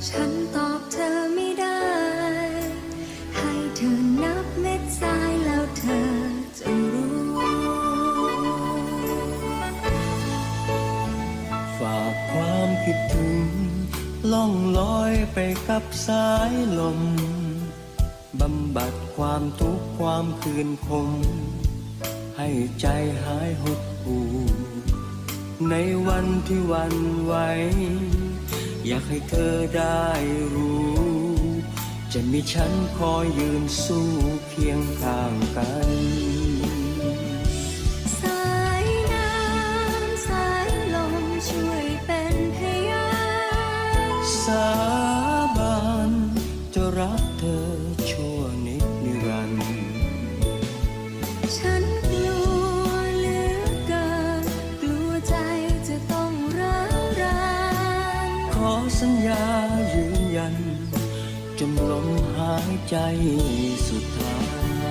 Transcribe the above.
ฉันตอบเธอไม่ได้ให้เธอนับเม็ดทรายแล้วเธอจะรู้ฝากความคิดถึงล่องลอยไปกับสายลมบำบัดความทุกข์ความคืนคมให้ใจหายหดหู่ในวันที่หวั่นไหวอยากให้เธอได้รู้จะมีฉันคอยยืนสู้เคียงข้างกันสายน้ำสายลมช่วยเป็นพยานสาบานจะรักเธอชั่วนิรันดร์ฉันกลัวเหลือเกินกลัวใจจะต้องร้าวรานขอสัญญายืนยันจนลมหายใจสุดท้าย